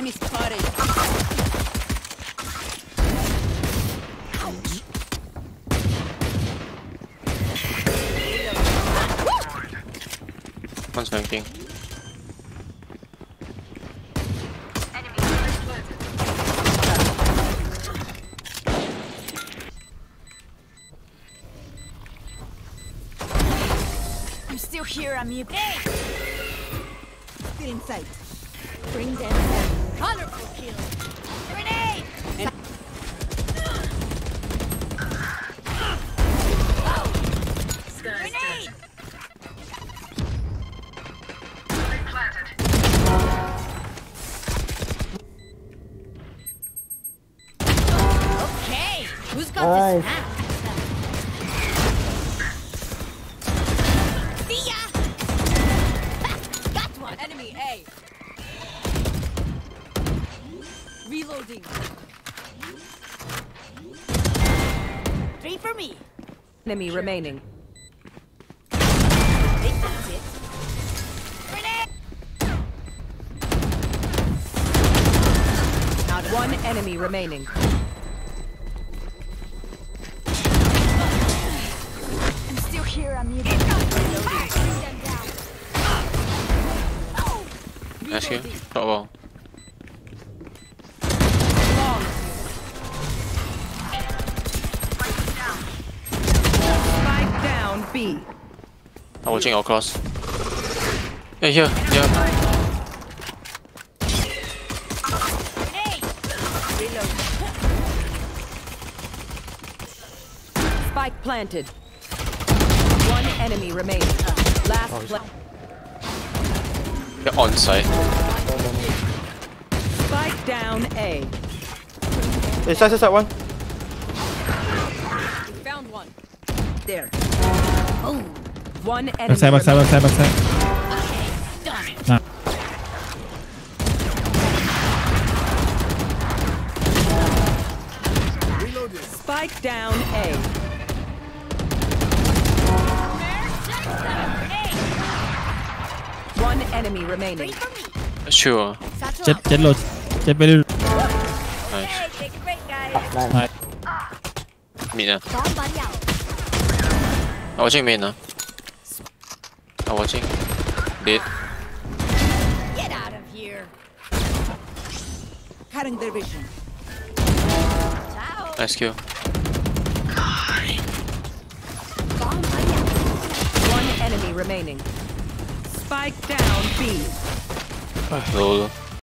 Enemy spotted. Ouch. One's flanking. I'm still here, amigo. Hey! Still in sight. Bring them down. Colorful kill. Grenade! Grenade! Okay, who's got this map? See ya! Got one. Enemy A. Reloading. 3 for me. Enemy remaining. Think that's it. Grenade! Not one enemy remaining. I'm still here, amigo. Bring them down. Oh! Nice kill. Shot wall. Spike down B. I'm watching all cross. Hey, here. Yeah. Grenade! Reload. Spike planted. One enemy remaining. Last play. They're on site. Spike down A. Hey, side one. Found one. There. Oh. One enemy. Backside. Okay. Done. Spike down A. One enemy remaining. Sure. Jet load. Jet very Nice. Take a break, guys. nice. Mid ah. Bomb buddy out. I'm watching main ah. I'm watching. Dead. Get out of here. Cutting their vision. Ciao. Nice kill. Bomb buddy out. One enemy remaining. Spike down B. Lol.